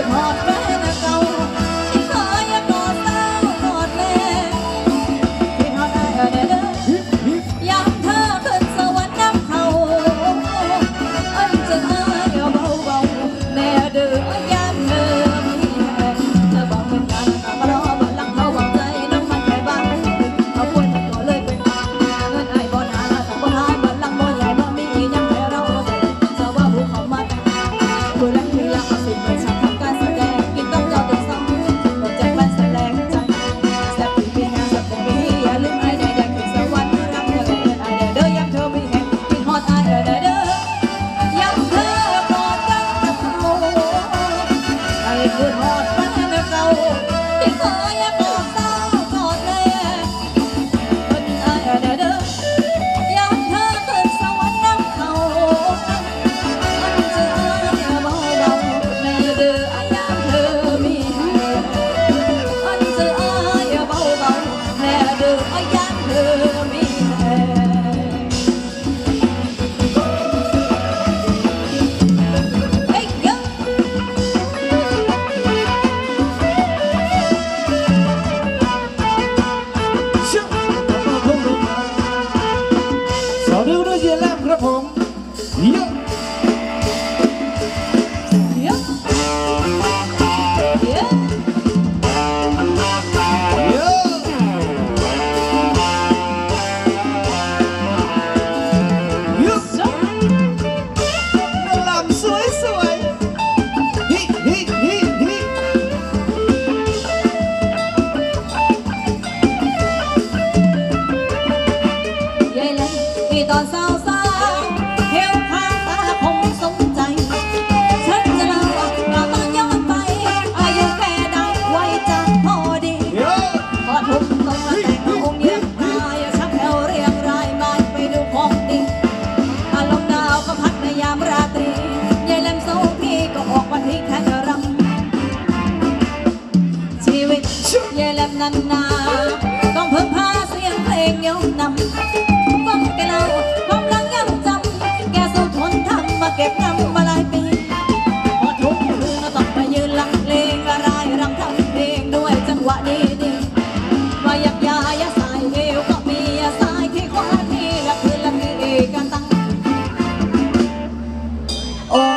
หอดแฟนเก่าที่เคยกอดเศร้ากอดแม่ที่หอดได้เด้อยามเธอขึ้นสวรรค์น้ำเขาอันจะเอ้ยเบาๆแม่เด้อยามเธอมีแห่งเธอบอกเป็นกันมารอบัลลังก์เขาหวังใจน้ำมันแค่บ้านเอาป่วยทั้งตัวเลยเป็นเงินไอ้บ่นาถ้าบ่หายบัลลังก์บ่ใหญ่บ่มียังให้เราใส่เธอว่าผู้เขามาดูแลที่รักเอาสิ่งไปฉันทำการแสดงกินต้องเจ้าตึงซ้ำหัวใจมันแสดงใจแซ่บที่พี่นาแซ่บที่พี่อย่าลืมไอ้แดงถึงสวรรค์รับเธอเดินไอ้เด้อยังเธอไม่เห็นกินฮอดไอ้เด้อยังเธอกอดกันกับเขาไอ้คือฮอดแฟนเก่าที่เคยกอดเศร้ากอดแม่เป็นไอ้เด้อยังเธอขึ้นสวรรค์น้ำเขาสาวเรื่องด้วยเยลแลมครับผมเยอะเยอะเยอะลำสวยสวยฮิฮิฮิฮิยายเล่นที่ตอนสาวเที่ยวข้างตาคงสมใจฉันจะเล่าเราต้องย้อนไปอายุแค่ได้ไว้จะพอดีพอทุกต้องมาแต่งองค์เยี่ยมนายชักแถวเรียงรายมาไปดูของดีอารมณ์หนาวก็พักในยามราตรียายเล่นโซ่พี่ก็ออกมาที่แข่งรำชีวิตยายเล่นนานๆต้องพึ่งพาเสียงเพลงยกนำฟังแกเล่าความหลังยังจำแกสู้ทนทำมาเก็บงำมาหลายปีพอทุกคืนก็ต้องมายืนหลังเพลงละรายรำทำเพลงด้วยจังหวะดีๆมายักยายาสายเอวก็มีสายที่ขวาที่ละคืนละที่กันตั้งโอ้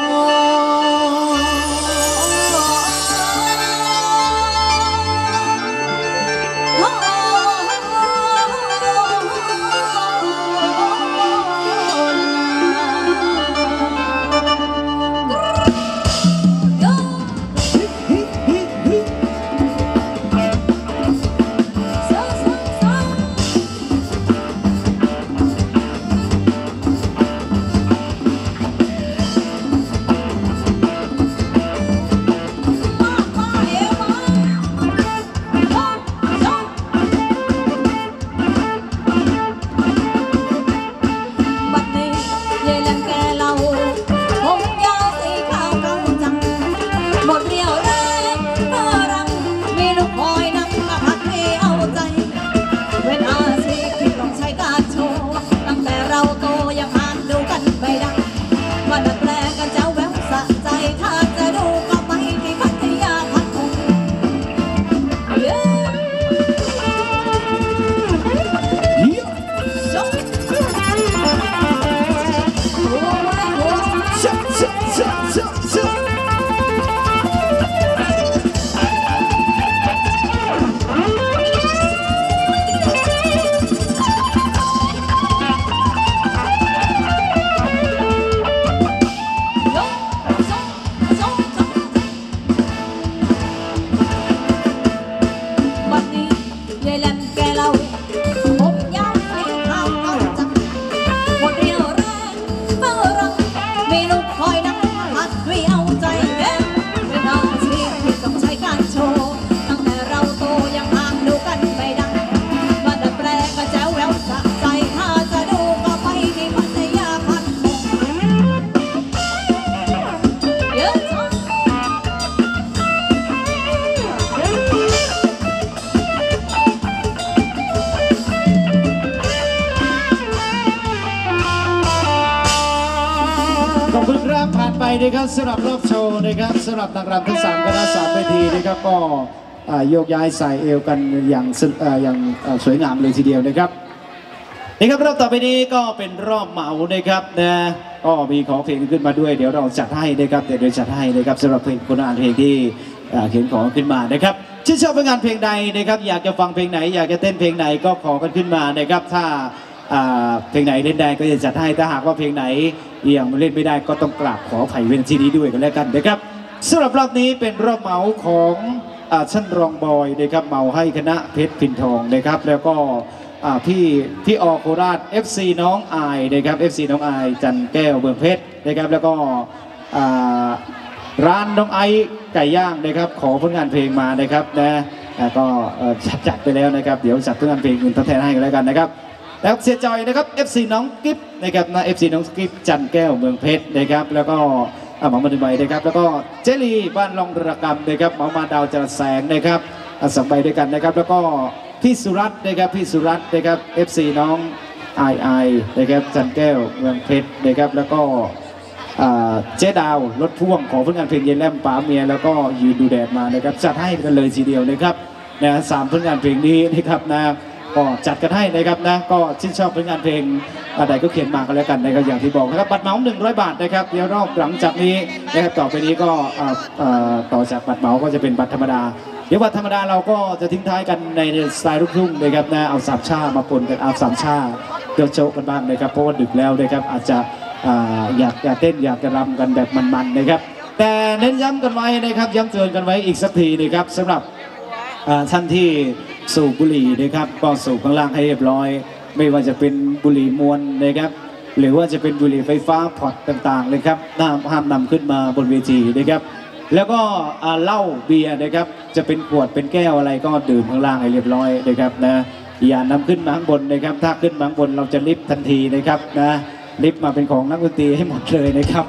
นะครับสำหรับรอบโชว์นะครับสำหรับนางรำทั้ง3คณะ3เวทีนะครับก็โยกย้ายใส่เอวกันอย่างสวยงามเลยทีเดียวนะครับนี่ครับรอบต่อไปนี้ก็เป็นรอบเหมานะครับนะก็มีของเพลงขึ้นมาด้วยเดี๋ยวเราจัดให้นะครับเดี๋ยวจัดให้นะครับสำหรับเพลงคนอ่านเพลงที่เขียนของขึ้นมานะครับชื่นชอบผลงานเพลงใดนะครับอยากจะฟังเพลงไหนอยากจะเต้นเพลงไหนก็ขอกันขึ้นมานะครับถ้าเพลงไหนเล่นได้ก็จะจัดให้ถ้าหากว่าเพลงไหนยังเล่นไม่ได้ก็ต้องกราบขออภัยเว้นที่นี้ด้วยกันแล้วกันนะครับสำหรับรอบนี้เป็นรอบเหมาของชั้นรองบอยนะครับเหมาให้คณะเพชรพินทองนะครับแล้วก็พี่อโคราช FC น้องอายนะครับ FC น้องอายจันแก้วเมืองเพชรนะครับแล้วก็ร้านน้องไอไก่ย่างนะครับขอผลงานเพลงมานะครับนะก็จัดไปแล้วนะครับเดี๋ยวจัดผลงานเพลงอื่นทดแทนให้กันแล้วกันนะครับแล้วเสียจอยนะครับ FC น้องกิฟนะครับนะ FC น้องกิฟจันแก้วเมืองเพชรนะครับแล้วก็หมอมาดูใบนะครับแล้วก็เจลีบ้านลองระกำนะครับหมอมาดาวจระแสงนะครับสองใบด้วยกันนะครับแล้วก็พี่สุรัตน์นะครับพี่สุรัตน์นะครับ FC น้องไอนะครับจันแก้วเมืองเพชรนะครับแล้วก็เจ๊ดาวรถพ่วงของผลงานเพลงเย็นแลมป๋าเมียแล้วก็ยืนดูแดดมานะครับจัดให้กันเลยทีเดียวนะครับนะ3ผลงานเพลงนี้นะครับนะก็จัดกันให้นะครับนะก็ชื่นชอบผลงานเพลงอะไรก็เขียนมากันแล้วกันนะครับอย่างที่บอกนะครับบัตรเหมา100 บาทนะครับเดี๋ยวรอบหลังจากนี้นะครับต่อไปนี้ก็ต่อจากบัตรเหมาก็จะเป็นบัตรธรรมดาเดี๋ยวบัตรธรรมดาเราก็จะทิ้งท้ายกันในสไตล์ลูกทุ่งนะครับนะเอาสามชามาปนกันเอาสามชาเดี๋ยวโชว์กันบ้างนะครับเพราะว่าดึกแล้วนะครับอาจจะอยากเต้นอยากจะรำกันแบบมันๆนะครับแต่เน้นย้ำกันไว้นะครับย้ำเตือนกันไว้อีกสักทีนะครับสำหรับท่านที่สูบบุหรี่นะครับก็สูบข้างล่างให้เรียบร้อยไม่ว่าจะเป็นบุหรี่มวลนะครับหรือว่าจะเป็นบุหรี่ไฟฟ้าพอร์ตต่างๆเลยครับห้ามนำขึ้นมาบนเวทีนะครับแล้วก็เหล้าเบียร์นะครับจะเป็นขวดเป็นแก้วอะไรก็ดื่มข้างล่างให้เรียบร้อยนะครับนะอย่านำขึ้นมาข้างบนนะครับถ้าขึ้นมาข้างบนเราจะลิฟต์ทันทีนะครับนะลิฟต์มาเป็นของนักดนตรีให้หมดเลยนะครับ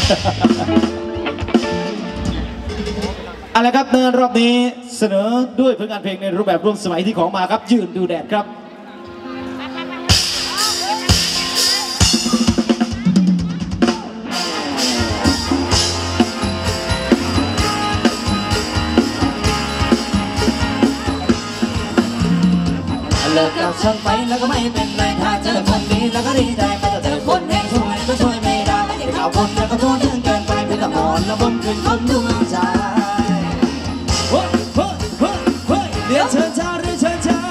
อะไรครับเนินรอบนี้เสนอด้วยผลงานเพลงในรูปแบบร่วมสมัยที่ของมาครับยืนดูแดดครับเลิกกับฉันไปแล้วก็ไม่เป็นไรถ้าเจอคนดีแล้วก็ดีใจไม่ต้องเจอคนแห่งช่วยก็ช่วยไม่ได้ที่ข่าวคนแล้วก็โทษถึงเกินไปเพื่อตะมอนแล้วบมขึ้นคนดวงใจเดี๋ยวเชิญชาหรือเชิญชา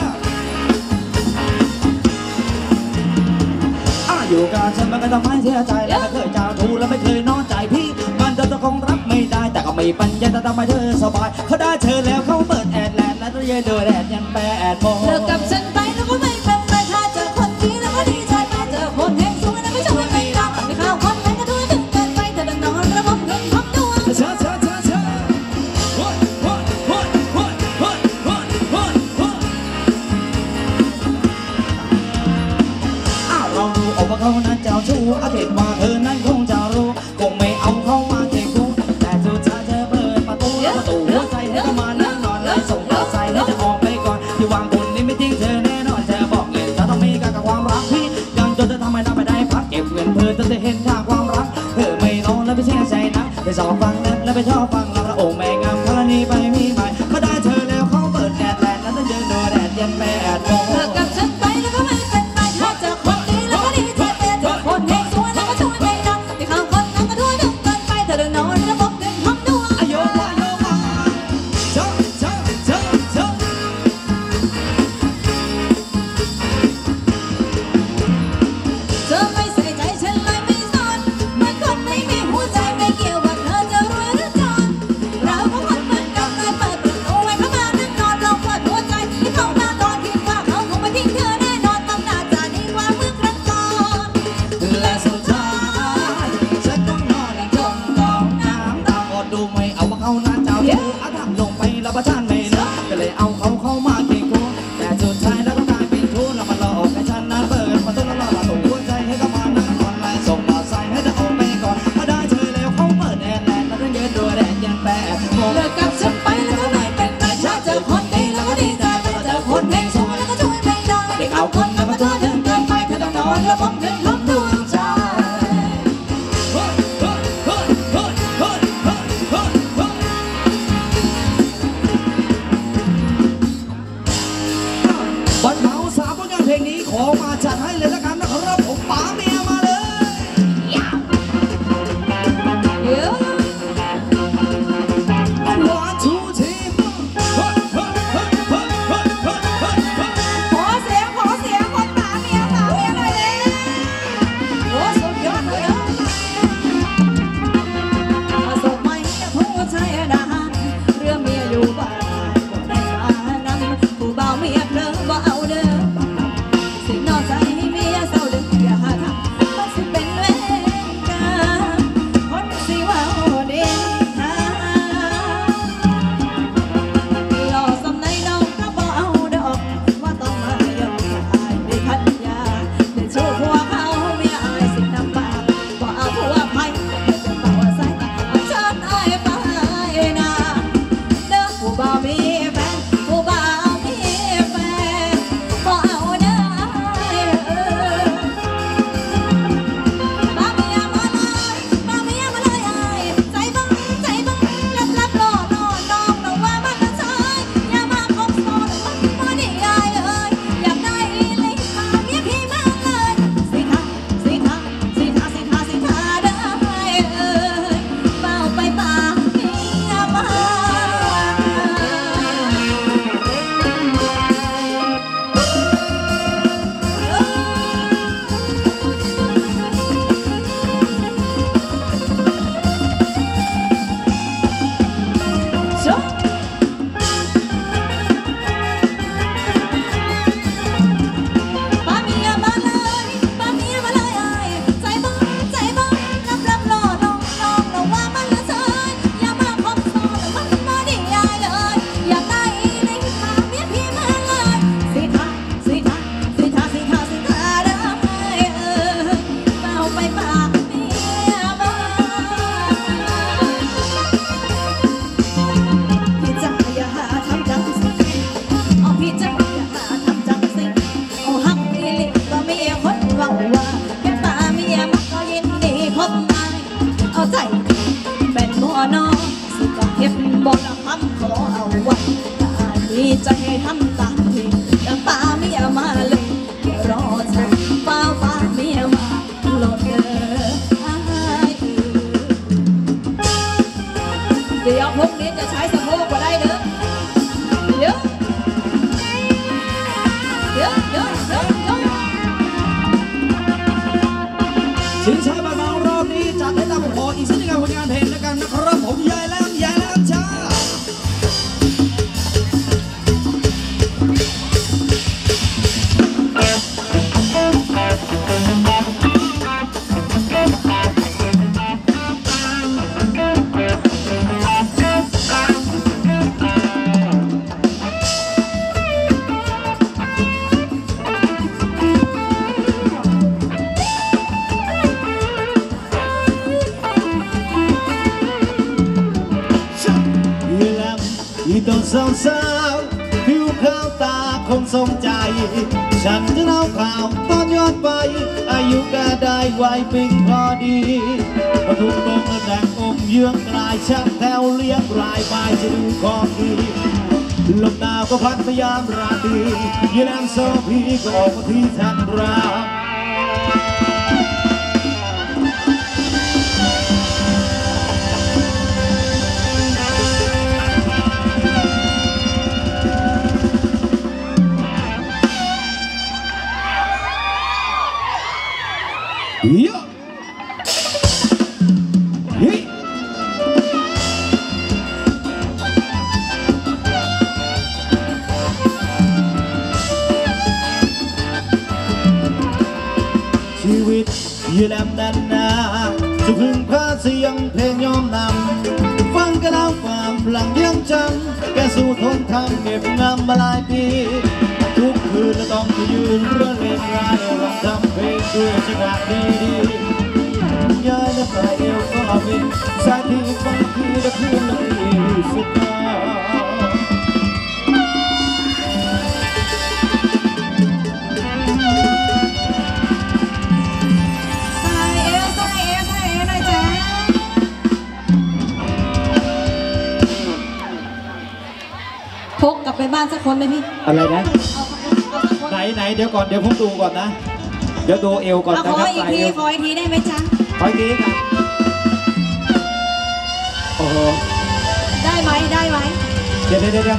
อยู่กับฉันมันก็ต้องไม่เสียใจแล้วไม่เคยเจ้าทูแล้วไม่เคยนอนใจพี่มันเธอต้องคงรับไม่ได้แต่ก็ไม่ปัญญาจะทำให้เธอสบายเขาได้เธอแล้วเขาเปิดแอดแลนด์แล้วเย็นโดยแดดยัน8 โมงเลิกกับฉันไปแล้วก็ไม่เป็นไรถ้าเจอคนดีแล้วก็ดีใจถ้าเจอคนแห่งช่วยแล้วไม่ช่วยไม่ได้ไม่เข้าคนไหนก็ทั่วถึงเกินไปแต่ต้องนอนระบบเงินของดวงเราดูออกว่าเขานั้นเจ้าชู้อาเทศว่าเธอนั้นคงจะรู้คงไม่เอาเขามาเทกูแต่สุดท้ายเธอเปิดประตูแล้วประตูหัวใจเธอก็มานั่งนอนเลยส่งกระใสให้เธอออกไปก่อนที่วางคนนี้ไม่ทิ้งเธอแน่นอนเธอบอกเงินเธอต้องมีกับความรักพี่ยังจนเธอทำให้เราไม่ได้พักเก็บเงินเพื่อเธอจะเห็นค่าความรักเธอไม่นอนแล้วไปแช่ใจนะไปสอบฟังนั้นแล้วไปชอบฟังเราละโอ้แม่งามกรณีไปมีใหม่เขาได้เธอแล้วเขาเปิดแอดแลนด์แล้วต้องเดินโดยแดดยัน8 โมงเลิกกับฉันไปแล้วก็ไม่เป็นไรถ้าเจอคนดีแล้วก็ดีใจแต่เจอคนแห่งช่วยแล้วก็ช่วยไม่ได้ที่ข่าวคนนั้นก็ทั่วถึงเกินไปเธอเดินนอนระบบเงินของดวงโยกโยกเธอไม่ใส่ใจฉันเลยไม่สนเหมือนคนไม่มีหัวใจไม่เกี่ยวว่าเธอจะรวยหรือจนเราก็คนเหมือนกันเลยเปิดประตูไว้เข้ามานั่งนอนลองเปิดหัวใจที่เขาหน้านอนคิดว่าเขาคงไม่ทิ้งเธอแน่นอนต้องน่าจะดีกว่าเมื่อครั้งก่อนและสุดท้ายฉันต้องนอนจมกองน้ำตาก็ดูไม่เอาว่าเขาหน้าเจ้าชู้อาทำลงไปแล้วประชันไม่นะก็เลยเอาเขาเข้ามาเก่งกูแต่สุดท้ายแล้วก็กลายเป็นชู้แล้วมาหลอกให้ฉันนั้นเปิดประตูแล้วมาตัวหัวใจให้เขามานั่งนอนไล่ส่งมาใส่ให้เธอออกไปก่อนพอได้เธอแล้วเขาเปิดแอร์แลนด์แล้วต้องยืนดูแดดยัน8 โมงเลิกกับฉันไปแล้วก็ไม่เป็นไรถ้าเจอคนดีแล้วก็ดีใจแต่เจอคนแห่งช่วยแล้วก็ช่วยไม่ได้เด็กเอาคนนั้นมาทั่วถึงเกินไปเธอต้องนอนแล้วผมขึ้นล้มดวงใจมาจัดให้เลยแล้วกันนะครับผมป๋าเมียมาเลยวันทูทีขอเสียงคนป่าเมียหน่อยเลยโอ้สุดยอดเลยส่งไม่ผู้ชายด่าเรื่องเมียอยู่บ้านก็ได้มานั้นผู้บ่าวเมียเพลิงบ่เอาเด้อสินอกใจเมียเศร้าเด้ออย่าหาทำมันสิเป็นเวรกรรมคนสิว่าเด่นทางหล่อสำในน้องก็บ่เอาดอกว่าต้องมายอมอายได้พันยาได้ชู้ผัวเขาเมียอายสิน้ำปากบ่เอาผัวไผ่จะเป่าใส่ฉันอายไปนาเด้อผู้บ่าวมีแฟนผู้บ่าวมีแฟนบ่เอาเด้อมาเมียมาเลยอายใจบังลับรอน้องน้องว่ามันจะใช่อย่ามาคบซ้อนมาดิอายเลยอยากได้เลยพาเมียพี่มาเลยสิท่าเด้อเบาไปป่าเมียมาชอบป้าเมียมาเลยอายใจบังลับรอน้องว่ามันจะใช่อย่ามาคบซ้อนมาดิอายเลยอยากได้เลยพาเมียพี่มาเลยสิท่าเด้อเบาไปป่าเมียมาพี่จ๋าอย่าหาทำจังสิเอาพี่จ๋าอย่าหาทำจังสิเอาหักอีหลีก็มีคนเว้าว่าแค่ป่าเมียมันก็ยินดีคบอายเอาใจเป็นบ่อนอสิก็เก็บบ่ละคำขอเอาไว้ถ้าอายมีใจทำตามที่อย่าป่าเมียมาเลยอย่ารอช้าป่าเมียมาโลดเด้ออายเดี๋ยวพวกนี้จะใช้สะโพกก็ได้เด้อเดี๋ยวสินชายบ้านเมารอบนี้จัดให้ตามผมขออีกสักหนึ่งผลงานเพลงแล้วกันนะครับผมยายแหลมจ้าอีตอนสาวผิวขาวตาคงสมใจ ฉันจะเล่าข่าวตอนย้อนไป อายุก็ได้ไวยปิงพอดีพอถูกตรงแดงอมเยื้องกลายชักแถวเลี้ยงรายไปจะดูของดีลมหนาวก็พัดพยายามราตรียีแลมโซพีก็ออกมาที่ทันราม เยอะเฮ้ยชีวิตยืนแลมดันนาจะพึ่งพาเสียงเพลงยอมนำฟังกระดาวความพลังยังจังแกสู้ทนทำเก็บงำมาหลายปีทุกคืนและต้องยืนเรื่องเล่นรายร้องทำเพลงด้วยจังหวะดีๆย้ายและปลายเอวก็เป็นสายที่บางทีจะคืนละทีสุดท้ายพกกลับไปบ้านสักคนเลยพี่อะไรนะเอาสักคนไหนเดี๋ยวก่อนเดี๋ยวผมดูก่อนนะ เดี๋ยวดูเอวก่อนเอานะขอครับอีกสายทีเอวขออีกทีได้ไหมจ๊ะขออีกทีครับโอ้โหได้ไหมได้ไหมเดี๋ยวยังไง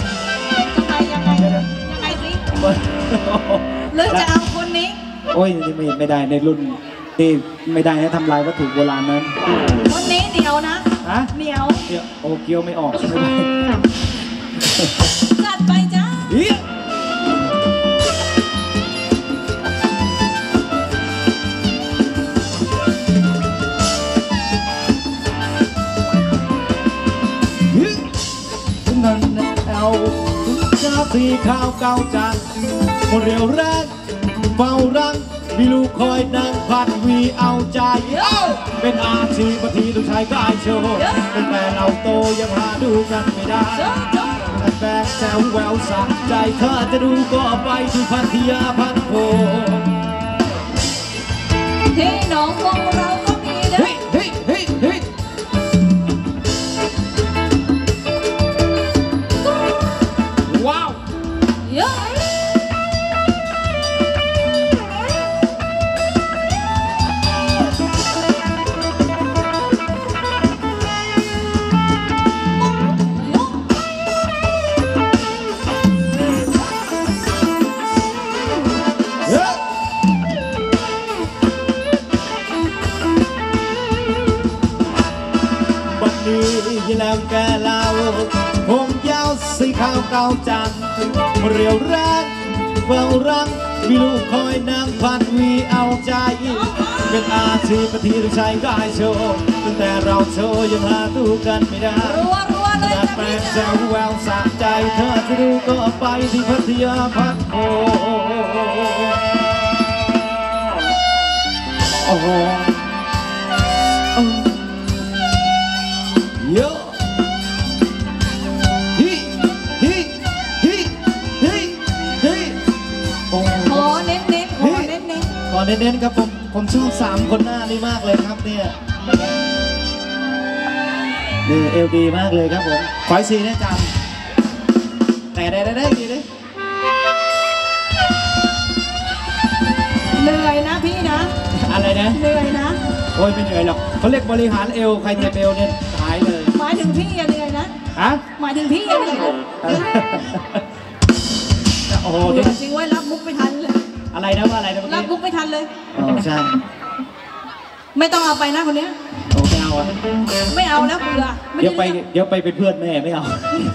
สิ หรือจะเอาคนนี้โอ้ยนี่ไม่ได้ในรุ่นนี่ไม่ได้นะทำลายวัตถุโบราณนั้นคนนี้เหนียวนะฮะเหนียวเดี๋ยวโอเกียวไม่ออกใช่ไหมจัดไปจ้าเฮียนั่นเอากาสีขาวเก่าจังคนเรียวแรงเฝ้ารังมีลูกคอยนั่งพัดวีเอาใจเป็นอาชีพทีต้องใช้กายโชว์เป็นแฟนเราโตยังหาดูกันไม่ได้แต่แบกแซวแววสั่งใจเธอจะดูก็ไปที่พัทยาพัทโพที่หนองวงเราก็มีเด้อเฮ้ยว้าวเยอะเฮ้ยบัดนี้แล้วแกเล่าผมยาวสีขาวเก่าจังเรียวแรงเฝ้ารังมีลูกคอยนั่งพัดวีเอาใจเป็นอาชีพที่ต้องใช้กายโชว์ตั้งแต่เราโชว์ยังหาดูกันไม่ได้รัวเลยแต่จ้ะแปลพี่กแซจ๋าวแววสะใจเธอจะดูก็ไปที่พัทยาพัทโพโอ้โหเยอะฮิฮิฮิฮิฮิโอ้ขอเน้นขอเน้นขอเน้นๆครับผมชอบ3 คนหน้านี่มากเลยครับเนี่ยนี่เอลดีมากเลยครับผมขออีกทีนะจำแต่ได้ดีเลยเหนื่อยนะพี่นะอะไรนะเหนื่อยนะโอ้ยไม่เหนื่อยหรอกเขาเรียกบริหารเอวใครเจ็บเอวเนี่ยหายเลยหมายถึงพี่อย่าเหนื่อยนะฮะหมายถึงพี่อย่าเหนื่อยนะโอ้โหเดี๋เดี๋ยยว วจริงไว้รับมุกไม่ทันเลยอะไรนะว่าอะไรนะเมื่อรับกี้มุกไม่ทันเลยอ๋อใช่ไม่ต้องเอาไปนะคนเนี้ยโอ้ไม่เอาอะไม่เอาแล้วเบื่อม่เดี๋ยวไปด้รื่องเดี๋ยวไปเป็นเพื่อนแม่ไม่เอา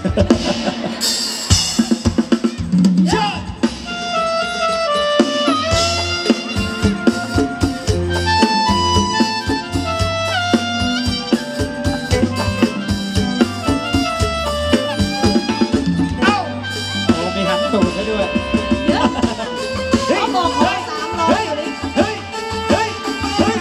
โอ้มีหันตูดให้ด้วยเดี๋ยวเขาบอกขอ300อยู่นี่เฮ้ยเฮ้ยเฮ้ย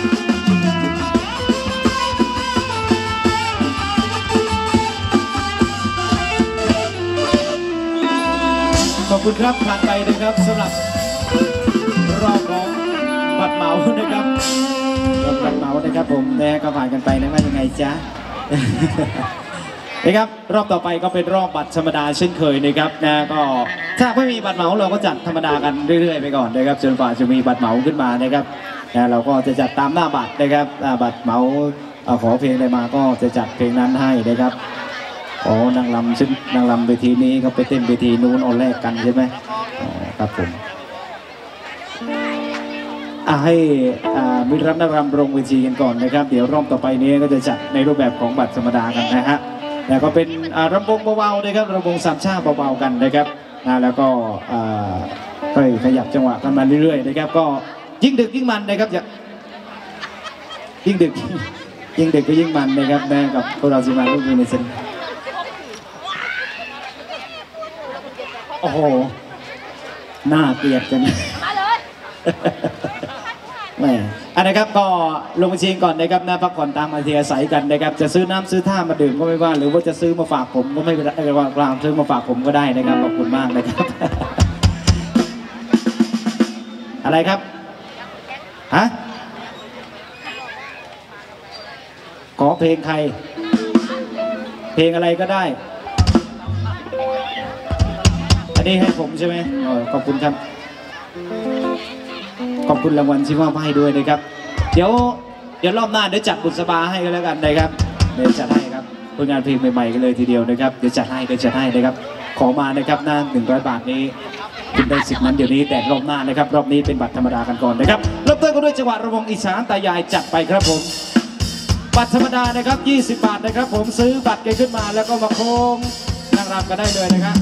ขอบคุณครับผ่านไปนะครับสำหรับรอบของบัตรเหมานะครับรอบบัตรเหมานะครับผมนะก็ผ่านกันไปนะว่ายังไงจ๊ะ นะครับรอบต่อไปก็เป็นรอบบัตรธรรมดาเช่นเคยนะครับนะก็ถ้าไม่มีบัตรเหมาเราก็จัดธรรมดากันเรื่อยๆไปก่อนนะครับจนกว่าจะมีบัตรเหมาขึ้นมานะครับนะเราก็จะจัดตามหน้าบัตรนะครับบัตรเหมาขอเพลงอะไรมาก็จะจัดเพลงนั้นให้นะครับนางรำซึ่งนางรำเวทีนี้เขาไปเต้นเวทีนู้นเอาแรกกันใช่ไหมอ๋อครับผมให้มิตรรับนักรำลงเวทีกันก่อนนะครับเดี๋ยวรอบต่อไปนี้ก็จะจัดในรูปแบบของบัตรธรรมดากันนะฮะแล้วก็เป็นรำวงเบาๆนะครับรำวงสามชาติเบาๆกันนะครับแล้วก็ค่อยขยับจังหวะกันมาเรื่อยๆนะครับก็ยิ่งดึกยิ่งมันนะครับยิ่งดึกยิ่งดึกก็ยิ่งมันนะครับนะกับพวกเราสิมาลูกยูนิเซนโอ้โหน่าเกลียดจังแหมนะครับก็ลงมาชิงก่อนนะครับนะพักผ่อนตามอัธยาศัยกันนะครับจะซื้อน้ำซื้อท่ามาดื่มก็ไม่ว่าหรือว่าจะซื้อมาฝากผมก็ไม่เป็นไรว่าซื้อมาฝากผมก็ได้นะครับขอบคุณมากนะครับ อะไรครับฮะขอเพลงใครเพลงอะไรก็ได้นนี้ให้ผมใช่ไหมขอบคุณครับขอบคุณรางวัลที่มอบให้ด้วยนะครับเดี๋ยวรอบหน้าเดี๋ยวจัดบุษบาให้กันแล้วกันนะครับเดี๋ยวจัดให้ครับผลงานเพลงใหม่ๆกันเลยทีเดียวนะครับเดี๋ยวจัดให้นะครับขอมานะครับหน้า100 บาทนี้คุณได้สิทธิ์นั้นเดี๋ยวนี้แต่รอบหน้านะครับรอบนี้เป็นบัตรธรรมดากันก่อนนะครับเริ่มต้นกันด้วยจังหวะระวงอีสานตายายจัดไปครับผมบัตรธรรมดานะครับ20 บาทนะครับผมซื้อบัตรกันขึ้นมาแล้วก็มาโค้งนั่งรำกันได้เลยนะครับ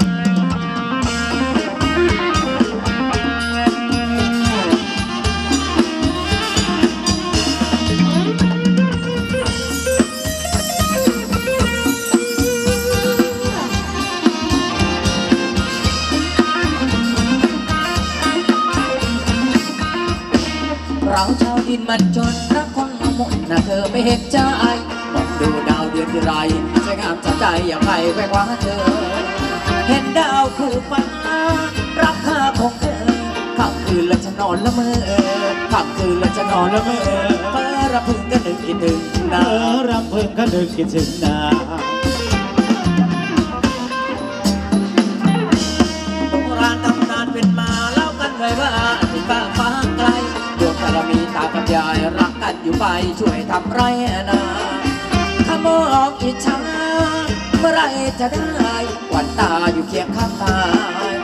เราชาวดินมันจนรักคนละมุนนะเธอไม่เห็นใจมองดูดาวเดือนที่ไรสวยงามจับใจอย่าไปแกว่าเธอเห็นดาวคือฟ้ารักค่าของเธอค่ำคืนและจะนอนละเมอค่ำคืนและจะนอนละเมอเมื่อรำพึงก็นึกคิดถึงนะรำพึงก็นึกคิดถึงนาโบราณตำนานเป็นมาเล่ากันไว้ว่าที่ฟ้าฟ้าไกลดวงตามีตากับยายรักกันอยู่ไปช่วยทำไรนาขโมยอิจฉาเมื่อไรจะได้วันตาอยู่เคียงข้างกาย